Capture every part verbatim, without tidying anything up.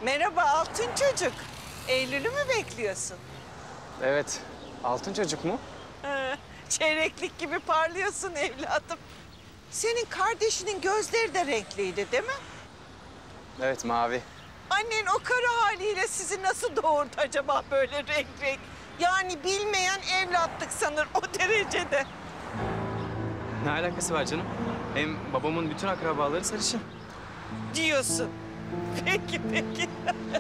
Merhaba altın çocuk. Eylül'ü mü bekliyorsun? Evet. Altın çocuk mu? Ee, çeyreklik gibi parlıyorsun evladım. Senin kardeşinin gözleri de renkliydi değil mi? Evet, mavi. Annen o kara haliyle sizi nasıl doğurdu acaba böyle renk renk? Yani bilmeyen evlatlık sanır o derecede. Ne alakası var canım? Hem babamın bütün akrabaları sarışın. Diyorsun. Peki, peki.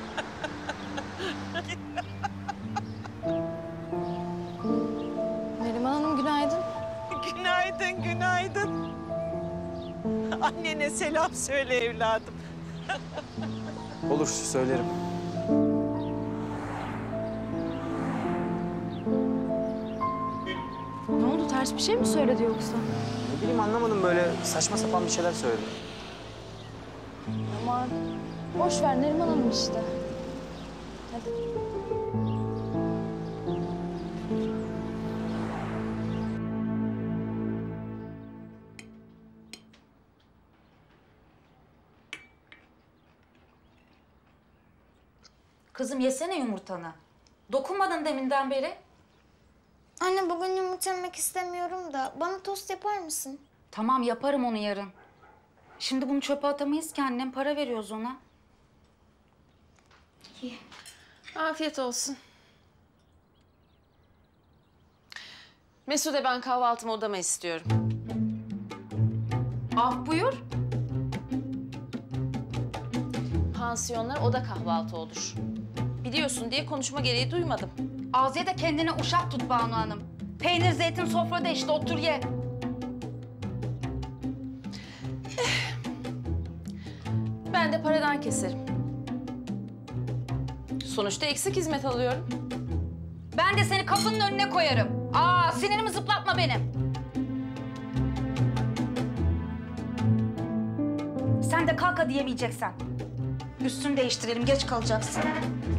Neriman Hanım günaydın. Günaydın, günaydın. Annene selam söyle evladım. Olur, söylerim. Ne oldu, ters bir şey mi söyledi yoksa? Ne bileyim, anlamadım, böyle saçma sapan bir şeyler söyledi. Aman boş ver Neriman Hanım işte. Hadi. Kızım yesene yumurtanı. Dokunmadın deminden beri. Anne bugün yumurta yemek istemiyorum da bana tost yapar mısın? Tamam yaparım onu yarın. Şimdi bunu çöpe atamayız ki annem para veriyoruz ona. İyi. Afiyet olsun. Mesude ben kahvaltımı odama istiyorum. Ah buyur. Pansiyonlar oda kahvaltı olur. Biliyorsun diye konuşma gereği duymadım. Ağzıya da kendine uşak tut Banu Hanım. Peynir, zeytin sofrada işte otur ye. Ben de paradan keserim. Sonuçta eksik hizmet alıyorum. Ben de seni kapının önüne koyarım. Aa sinirimi zıplatma benim. Sen de kalk hadi yemeyeceksen. Üstünü değiştirelim, geç kalacaksın.